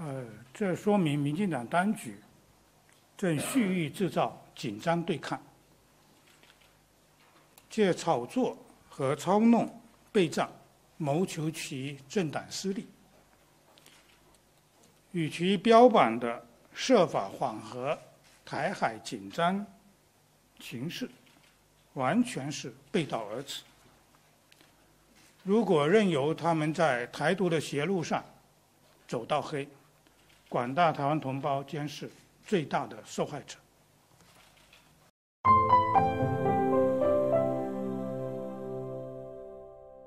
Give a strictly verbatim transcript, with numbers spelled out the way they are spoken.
呃，这说明民进党当局正蓄意制造紧张对抗，借炒作和操弄备战，谋求其政党私利，与其标榜的设法缓和台海紧张形势，完全是背道而驰。如果任由他们在台独的邪路上走到黑，广大台湾同胞将是最大的受害者。